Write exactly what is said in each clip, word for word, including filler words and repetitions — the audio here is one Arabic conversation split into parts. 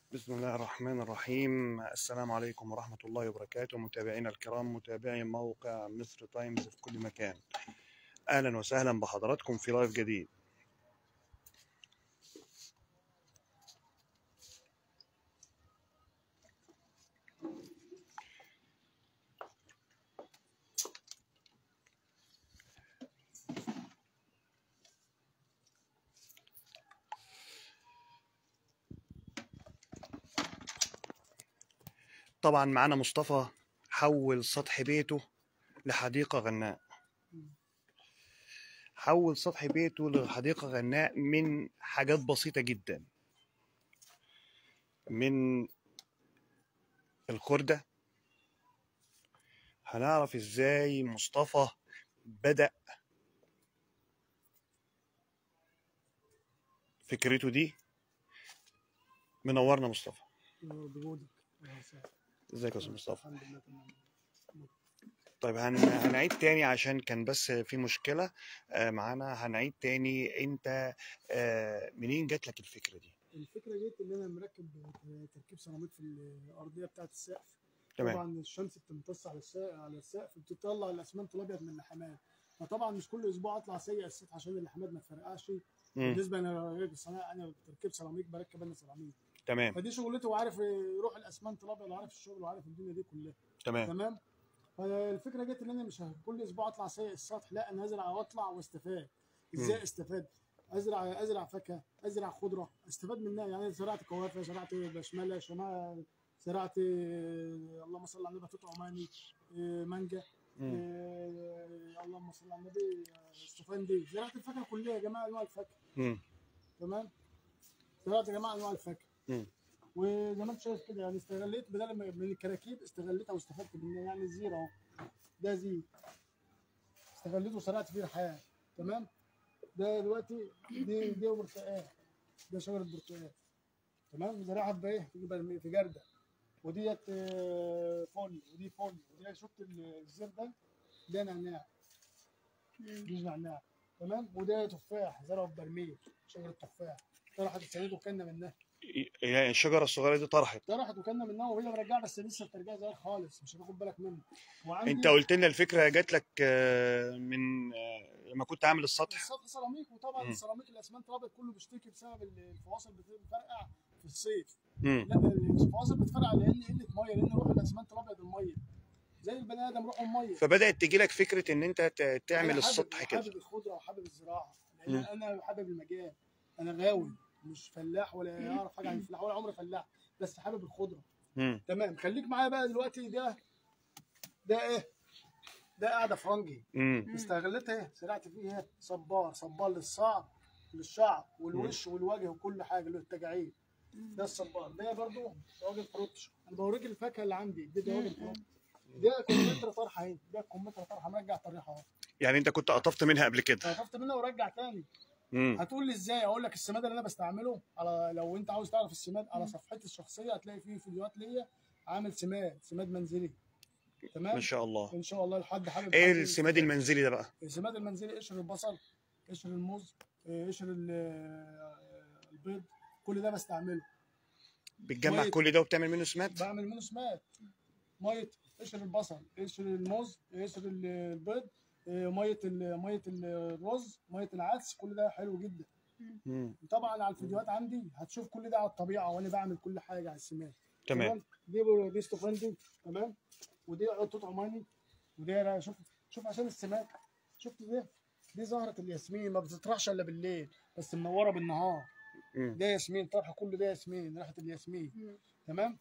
بسم الله الرحمن الرحيم. السلام عليكم ورحمة الله وبركاته، متابعينا الكرام، متابعي موقع مصر تايمز في كل مكان. أهلا وسهلا بحضراتكم في لايف جديد. طبعا معانا مصطفى حول سطح بيته لحديقة غناء. حول سطح بيته لحديقة غناء من حاجات بسيطة جدا، من الخردة. هنعرف ازاي مصطفى بدأ فكرته دي. منورنا مصطفى. بوجودك. ازيك يا استاذ مصطفى؟ الحمد لله تمام. طيب هن... هنعيد تاني عشان كان بس في مشكلة آه، معانا. هنعيد تاني، انت آه، منين جات لك الفكرة دي؟ الفكره جت اللي انا مركب تركيب سيراميك في الارضيه بتاعه السقف. تمام. طبعا الشمس بتمتص على السقف على السقف بتطلع الاسمنت الابيض من اللحامات، فطبعا مش كل اسبوع اطلع سيء السطح عشان اللحامات ما تفرقعش. مم. بالنسبه انا راجل صناعي، انا تركيب سيراميك بركب انا سيراميك، تمام فدي شغلتي وعارف يروح الاسمنت الابيض وعارف الشغل وعارف الدنيا دي كلها. تمام. تمام. فالفكره جت ان انا مش ه- كل اسبوع اطلع سيء السطح، لا انا ازرع واطلع واستفاد. ازاي مم. استفاد؟ ازرع ازرع فاكهه، ازرع خضره استفاد منها. يعني زرعت كوافه، زرعت بشمله، شمال، زرعت آه، اللهم صل على النبي توت عماني، آه، مانجا، مم. آه، اللهم صل على النبي، آه، استفندي. زرعت الفاكهه كلها يا جماعه، انواع الفاكهه. مم. تمام. زرعت يا جماعه انواع الفاكهه، مم. وزي ما انت شايف كده يعني استغليت بدل ما- من الكراكيب استغليتها واستفدت منها. يعني الزير اهو، ده زير استغليته وزرعت فيه ريحان. تمام. ده دلوقتي دي دي برتقال، ده شجره برتقال. تمام. زراعه بايه في برمي- في جرده، وديت آه، فل، ودي فل، ودي شفت الزر ده، ده نعناع، دي نعناع. تمام. وده تفاح زرعه في برميل، شجره تفاح طرحت السنه وكلنا منها. يعني الشجرة الصغيرة دي طرحت؟ طرحت وكلنا منها وهي مرجعه، بس لسه بترجع زي خالص، مش هتاخد بالك منها. انت وعندي قلت لنا الفكرة جات لك آه، من آه، لما كنت عامل السطح. السطح سيراميك، وطبعا مم. السيراميك الاسمنت الابيض كله بيشتكي بسبب الفواصل بتفرقع في الصيف. مم. لا الفواصل بتفرقع لان قله ميه، لان روح الاسمنت الابيض الميه، زي البني ادم روحه الميه. فبدأت تجي لك فكرة ان انت ت- انا تعمل حابب السطح كده. وحابب الخضره وحابب الزراعه، لان مم. انا حابب المجال. انا غاوي، مش فلاح ولا اعرف حاجه عن الفلاح ولا عمري فلاح، بس حابب الخضره. مم. تمام. خليك معايا بقى دلوقتي. ده ده ايه؟ ده قاعده فرنجي مم. استغلتها ايه؟ زرعت فيه ايه؟ صبار، صبار للصعب، للشعر والوش والوجه وكل حاجه للتجاعيد. ده الصبار. ده برضو راجل فروتش. انا بوريك الفاكهه اللي عندي. ده راجل فروتش. ده كمثرى طرحه اهي، ده كمثرى طرحه مرجع طريحه اهو. يعني انت كنت قطفت منها قبل كده؟ خفت منها ورجع تاني. مم. هتقول لي ازاي؟ اقول لك السماد اللي انا بستعمله. على لو انت عاوز تعرف السماد، على صفحتي الشخصيه هتلاقي فيه فيديوهات ليا عامل سماد سماد منزلي. ما تمام. شاء الله. ان شاء الله لحد حابب ايه حد السماد يستفاد. المنزلي ده بقى؟ السماد المنزلي قشر البصل، قشر الموز، آه، قشر ال- آه، البيض، كل ده بستعمله. بتجمع ميه، كل ده وبتعمل منه سماد؟ بعمل منه سماد. ميه، قشر البصل، قشر الموز، قشر ال- البيض، آه، ميه ال- ميه الرز، ميه العدس، كل ده حلو جدا. مم. طبعا على الفيديوهات عندي هتشوف كل ده على الطبيعه وانا بعمل كل حاجه على السماد. تمام. دي دي استفندي. تمام. ودي توت عماني. ودي شوف شوف عشان السماد. شفت ده؟ دي زهره الياسمين، ما بتطرحش الا بالليل بس منوره بالنهار. مم. ده ياسمين طرحه، كله ده ياسمين، ريحه الياسمين. تمام.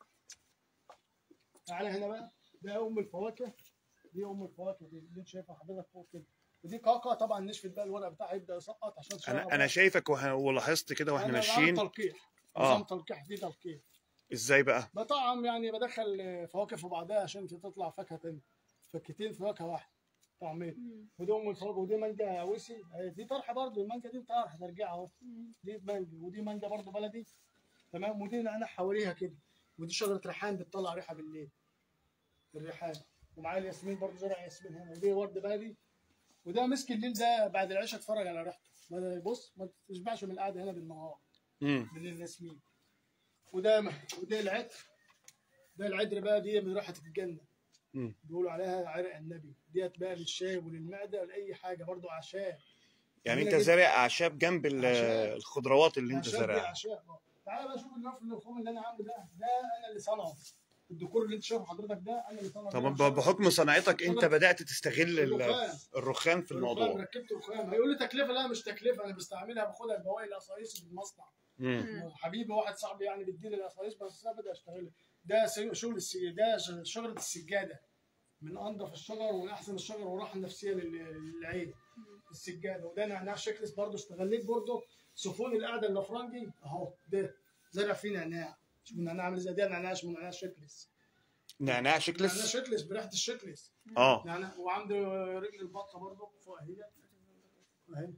تعالى هنا بقى. ده ام الفواكه. دي ام الفواكه دي اللي انت شايفها حضرتك فوق كده. ودي كاكا. طبعا نشفت بقى، الورق بتاعها يبدا يسقط عشان انا تشرب. انا شايفك وه- ولاحظت كده واحنا انا بعمل ماشيين. تلقيح، نظام اه. تلقيح. دي تلقيح. ازاي بقى؟ بطعم يعني، بدخل فواكه في بعضها عشان تطلع فاكهه تانية. فكتين في فاكهه واحده طعمين. ودي ام الفواكه. ودي مانجا وسي. دي طرحه برضه. المانجا دي طرح ترجعها اهو. دي مانجا. ودي مانجا برضه بلدي. تمام. ودي نعناع حواليها كده. ودي شجره ريحان بتطلع ريحه بالليل، الريحان. ومعايا الياسمين برضه، زرع ياسمين هنا. ودي ورد بلدي. وده مسك الليل، ده بعد العشاء اتفرج على ريحته. ما بص، ما تشبعش من القعده هنا بالنهار مم. من الياسمين. وده وده العطر. ده العطر بقى دي من ريحه الجنه. مم. بيقولوا عليها عرق النبي. ديت بقى للشاي وللمعده ولاي حاجه، برضو اعشاب. يعني جميلة انت جدا. زارع اعشاب جنب ال- أعشاب. الخضروات اللي انت اعشاب دي زارعها. اعشاب. اه تعالى بقى شوف النفل الخوم اللي انا عامله ده. ده انا اللي صنعه. الديكور اللي انت شايفه حضرتك ده انا اللي صنعه. طب ده ب- شجر- بحكم صناعتك انت شجر بدأت تستغل ال- الرخام. الرخام في الرخام الموضوع. ركبت رخام. هيقول لي تكلفه؟ لا مش تكلفه، انا بستعملها باخدها بواقي القصايص في المصنع. مم. حبيبي واحد صاحبي يعني بيديني القصايص، بس انا بدأ اشتغلها. ده سي- شغل السي... ده ش- شجره السجاده. من انضف الشجر ومن احسن الشجر والراحه النفسيه لل- للعين. السجاده. وده نعناع شكلس برضه استغليت برضه. سفون القعده الافرنجي اهو ده زرع فيه نعناع. شوف النعناع عامل ازاي. ده نعناع اسمه نعناع شكلس. نعناع نعناع شكلس. شكلس بريحه الشكلس. اه نعناع. وعنده رجل البطه برضه فوق اهي. اهي.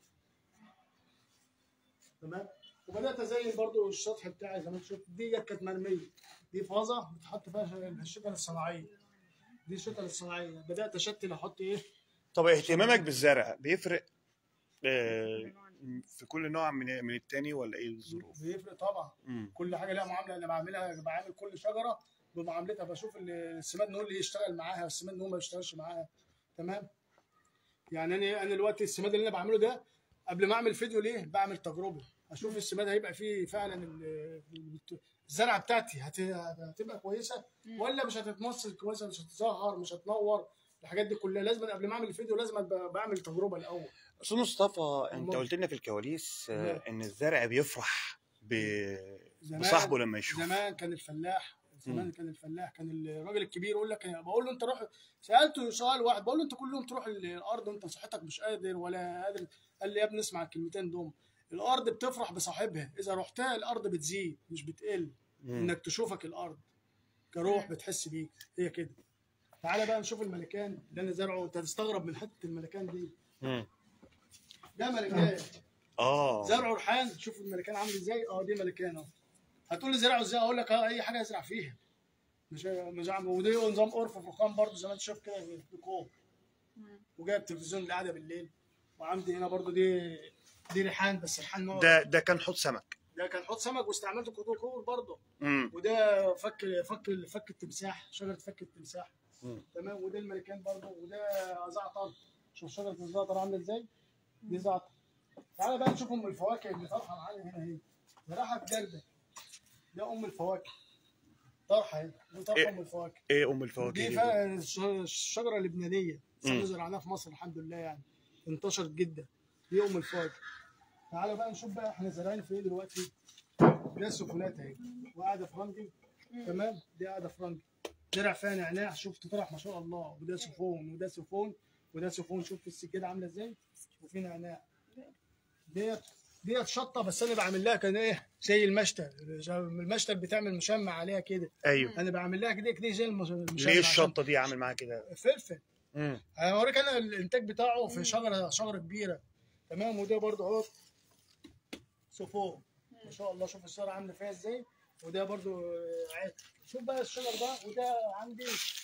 تمام. وبدات ازين برضه السطح بتاعي زي ما انت شفت. دي كانت مرميه. دي فازه بتحط فيها الشتل الصناعيه. دي الشتل الصناعيه. بدات اشتل احط ايه. طب اهتمامك بالزرع بيفرق آه، في كل نوع من من التاني ولا ايه الظروف؟ بيفرق طبعا. مم. كل حاجه لها معامله. انا بعملها بعامل كل شجره بمعاملتها. بشوف السماد نقول اللي يشتغل معاها والسماد نقول ما يشتغلش معاها. تمام. يعني انا انا دلوقتي السماد اللي انا بعمله ده قبل ما اعمل فيديو ليه بعمل تجربه. اشوف السماد هيبقى فيه فعلا ال- الزرعه بتاعتي هت- هتبقى كويسه ولا مش هتتمصل كويسه، مش هتظهر، مش هتنور. الحاجات دي كلها لازم قبل ما اعمل الفيديو لازم أبقى بعمل تجربه الاول. استاذ مصطفى انت والله. قلت لنا في الكواليس آه، نعم. ان الزرع بيفرح ب- زمان- بصاحبه لما يشوف. زمان كان الفلاح زمان مم. كان الفلاح كان الراجل الكبير يقول لك، بقول له انت روح. سالته سؤال واحد بقول له انت كل يوم تروح الارض وانت صحتك مش قادر ولا قادر. قال لي يا ابني اسمع الكلمتين دول. الارض بتفرح بصاحبها. اذا رحتها الارض بتزيد مش بتقل. مم. انك تشوفك الارض كروح بتحس بيك. هي كده. تعالى بقى نشوف الملكان اللي انا زرعه. انت هتستغرب من حته الملكان دي. مم. ده ملكان اه زرعه ريحان. شوف الملكان عامل ازاي. اه دي ملكان اهو. هتقول لي زرعه ازاي؟ اقول لك اه اي حاجه ازرع فيها. مش مش عم. ودي نظام قرف فخام برضه زي ما انت شايف كده ديكور. وجايب تلفزيون القعده بالليل. وعندي هنا برضه دي دي ريحان بس ريحان نوع. ده ده كان حوض سمك. ده كان حوض سمك واستعملته كديكور برضه. مم. وده فك فك فك التمساح. شجره فك التمساح. مم. تمام. وده الملكان برضه. وده زعتر. شوف شجره الزعتر عامله ازاي. دي زعتر. تعالى بقى نشوف ام الفواكه اللي طرحه معانا هنا اهي. زراعه جلده. ده ام الفواكه. طرحه اهي. دي طرحه إيه؟ ام الفواكه. ايه ام الفواكه دي دي؟ فعلا الشجره اللبنانيه. مم. احنا زرعناها في مصر الحمد لله يعني. انتشرت جدا. دي ام الفواكه. تعالى بقى نشوف بقى احنا زارعين في ايه دلوقتي. ده سفونات اهي. وقاعده فرنجي. تمام. دي قاعده فرنجي. زرع فيها نعناع. شفت طرح ما شاء الله. وده سفون وده سفون وده سفون. شوف السجاده عامله ازاي. وفي نعناع. ديت ديت شطه بس انا بعمل لها كان ايه زي المشتل. المشتل بتعمل مشمع عليها كده. ايوه. انا بعمل لها كده كده زي المشمع. ليه الشطه دي عامل معاها كده؟ فلفل. مم. هوريك انا الانتاج بتاعه في شجره شجره كبيره. تمام. وده برضه اهو سفون ما شاء الله. شوف الشجره عامله فيها ازاي. وده برضه عادي. شوف بقى الشجر ده. وده عندي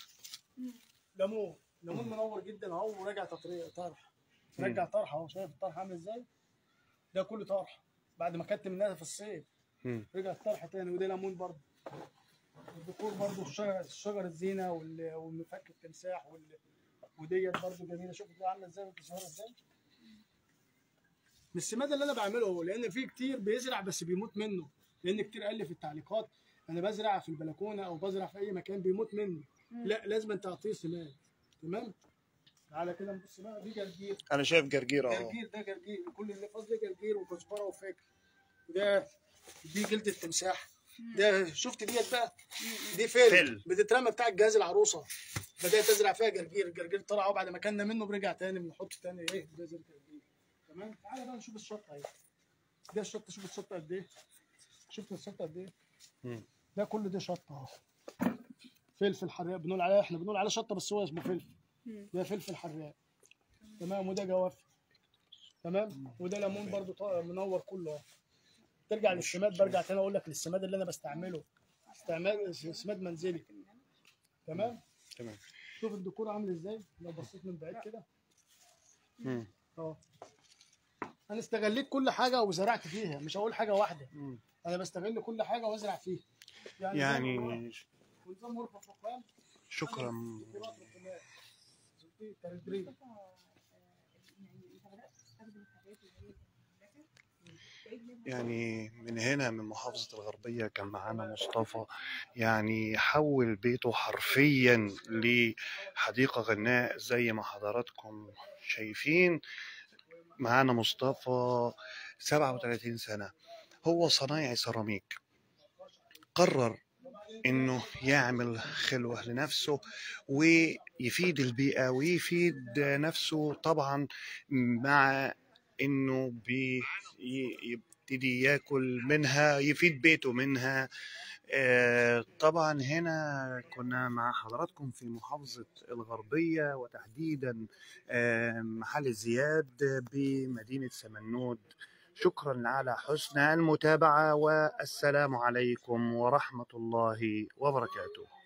ليمون. ليمون منور جدا اهو. وراجع تطريق طرح. رجع طرح اهو. شايف الطرح عامل ازاي. ده كله طرح بعد ما كنت منها في الصيف. مم. رجع الطرح تاني. وده ليمون برضه. الديكور برضه الشجر الشجر الزينه وال- والمفك التمساح وال... وديت برضه جميله. شوف دي عامله ازاي وبتظهر ازاي. من السماد اللي انا بعمله لان في كتير بيزرع بس بيموت منه. لان كتير قال لي في التعليقات انا بزرع في البلكونه او بزرع في اي مكان بيموت مني. لا لازم انت تعطيه سماد. تمام. تعالى كده نبص بقى. دي جرجير. انا شايف جرجير اهو. جرجير. ده جرجير. كل اللي فاضل ده جرجير وكزبره وفاكهه. وده دي جلد التمساح. ده شفت ديت بقى. دي فل, فل. بتترمى بتاع الجهاز العروسه. بدات ازرع فيها جرجير. الجرجير طلع وبعد ما كنا منه برجع تاني بنحط تاني ايه بذر جرجير. تمام. تعالى بقى نشوف الشطه اهي. ده الشطه. شوف الشطه قد ايه. شفت الشطه قد ايه. مم. ده كل ده شطه اهو. فلفل حراق بنقول عليه. احنا بنقول عليه شطه بس هو اسمه فلفل. ده فلفل حراق. تمام. وده جوافه. تمام. وده ليمون برضو طا- منور كله اهو. ترجع للسماد. برجع تاني اقول لك للسماد اللي انا بستعمله. استعمال سماد منزلي. تمام. تمام. شوف الديكور عامل ازاي لو بصيت من بعيد كده مم. اهو. انا استغليت كل حاجه وزرعت فيها، مش هقول حاجه واحده، مم. انا بستغل كل حاجه وازرع فيها. يعني زي ما بقول يعني ونظام غرفه الرقام، شكرا. انا بطولات رقميه في تدريب. يعني من هنا من محافظة الغربية كان معانا مصطفى، يعني حول بيته حرفيا لحديقة غناء زي ما حضراتكم شايفين. معانا مصطفى سبعة وثلاثين سنة، هو صنايعي سيراميك، قرر انه يعمل خلوة لنفسه ويفيد البيئة ويفيد نفسه طبعا، مع انه بي يبتدي ياكل منها، يفيد بيته منها. آه، طبعا هنا كنا مع حضراتكم في محافظة الغربية، وتحديدا آه، محل زياد بمدينة سمنود. شكرا على حسن المتابعة، والسلام عليكم ورحمة الله وبركاته.